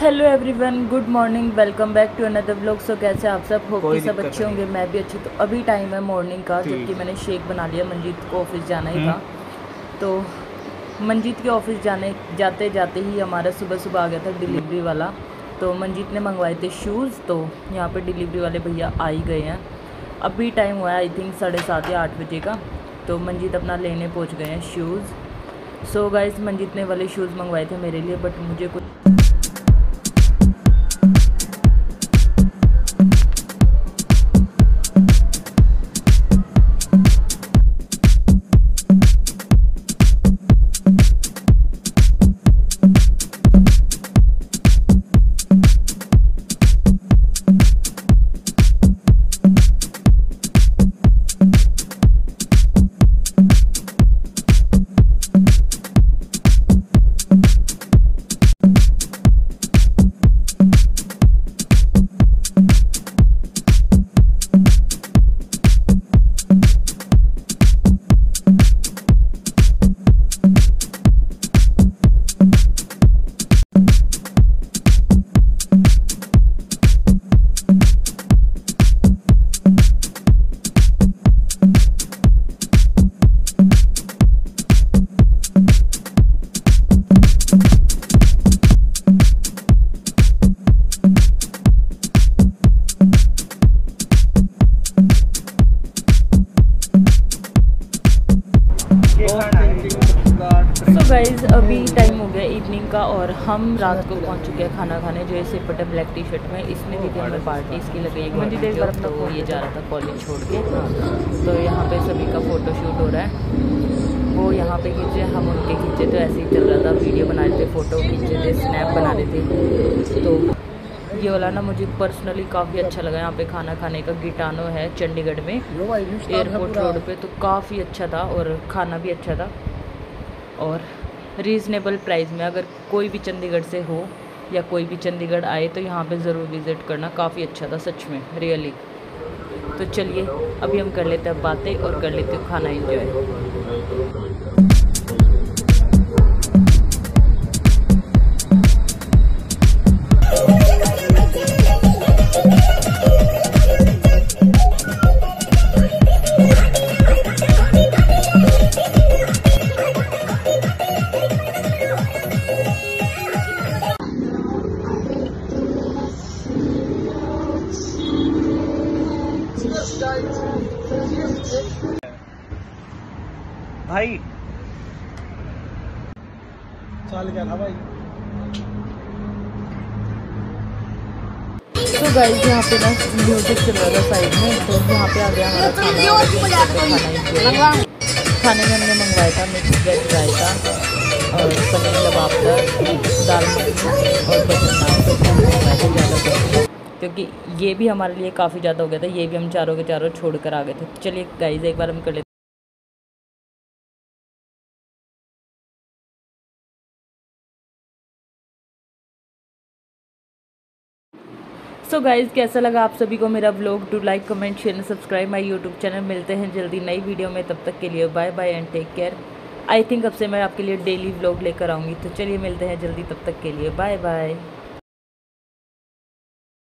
Hello everyone, good morning, welcome back to another vlog. So कैसे आप सब? Hope कि सब अच्छे होंगे। मैं भी अच्छी। तो अभी टाइम है मॉर्निंग का, जबकि मैंने शेक बना लिया। मंजीत को ऑफिस जाना ही था, तो मंजीत के ऑफिस जाते जाते ही हमारा सुबह सुबह आ गया था डिलीवरी वाला। तो मंजीत ने मंगवाए थे शूज़, तो यहाँ पे डिलीवरी वाले भैया आ ही गए हैं। अभी टाइम हुआ है आई थिंक 7:30 या 8 बजे का। तो मंजीत अपना लेने पहुँच गए हैं शूज़। सो गाइस, मंजीत ने वाले शूज़ मंगवाए थे मेरे लिए, बट मुझे कुछ गाइज़, अभी टाइम हो गया इवनिंग का और हम रात को पहुंच चुके हैं खाना खाने। जो इसे पटा ब्लैक टी शर्ट में, इसने दी थी हमें पार्टी। इसकी लगी एक मंजिल देर बार अपना वो ये जा रहा था कॉलेज छोड़ के। तो यहाँ पे सभी का फ़ोटो शूट हो रहा है। वो यहाँ पे खींचे, हम उनके खींचे। तो ऐसे ही चल रहा था, वीडियो बना रहे थे, फ़ोटो खींचे थे, स्नैप बना रहे थे। तो ये वाला ना मुझे पर्सनली काफ़ी अच्छा लगा। यहाँ पे खाना खाने का गिटानो है चंडीगढ़ में, एयरपोर्ट रोड पे। तो काफ़ी अच्छा था और खाना भी अच्छा था और रीज़नेबल प्राइस में। अगर कोई भी चंडीगढ़ से हो या कोई भी चंडीगढ़ आए तो यहाँ पे ज़रूर विज़िट करना। काफ़ी अच्छा था सच में, रियली। तो चलिए अभी हम कर लेते हैं बातें और कर लेते हैं खाना एंजॉय। भाई चल गया था भाई। तो गाइस, यहाँ पे ना म्यूजिक चल रहा था साइड में। तो यहाँ पे आ गया हमारा खाना। खाने में हमने मंगवाया था मिक्स वेज रायता और पनीर लबाबदार, दाल मखनी और बटर नान। मंगवाए थे ज़्यादा, क्योंकि ये भी हमारे लिए काफ़ी ज़्यादा हो गया था। ये भी हम चारों के चारों छोड़ कर आ गए थे। चलिए गाइस, एक बार हम कर लेते। सो गाइज़, कैसा लगा आप सभी को मेरा vlog? Do like, comment, share and subscribe my YouTube channel. मिलते हैं जल्दी नई वीडियो में, तब तक के लिए bye bye and take care. I think अब से मैं आपके लिए डेली व्लॉग लेकर आऊँगी। तो चलिए मिलते हैं जल्दी, तब तक के लिए बाय बाय।